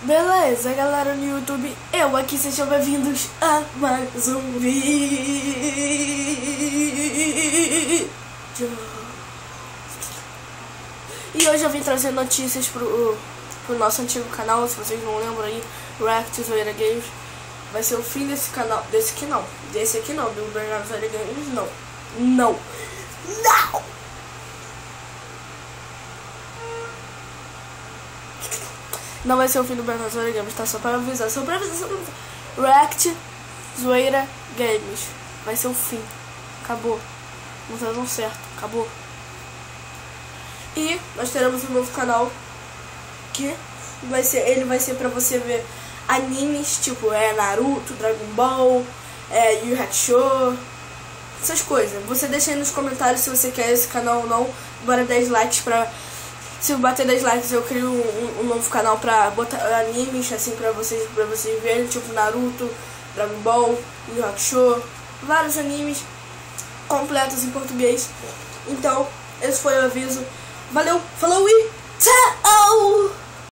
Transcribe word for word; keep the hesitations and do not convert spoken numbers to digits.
Beleza, galera no YouTube, eu aqui, sejam bem-vindos a mais um vídeo. E hoje eu vim trazer notícias pro, pro nosso antigo canal, se vocês não lembram aí, React Zoeira Games. Vai ser o fim desse canal, desse aqui não, desse aqui não, do Bernardo Zoeira Games, não, não, não! Não vai ser o fim do Bernardo Zoeira Games, tá? Só pra avisar, só pra avisar, só pra avisar. React Zoeira Games vai ser o fim, acabou, não tá dando certo, acabou. E nós teremos um novo canal que vai ser, ele vai ser pra você ver animes, tipo é Naruto, Dragon Ball, é Yu Yu Hakusho, essas coisas. Você deixa aí nos comentários se você quer esse canal ou não. Bora dez likes pra... Se bater dez likes eu crio um, um, um novo canal pra botar animes assim pra vocês, pra vocês verem, tipo Naruto, Dragon Ball, Yu Yu Hakusho, vários animes completos em português. Então, esse foi o aviso. Valeu, falou e tchau!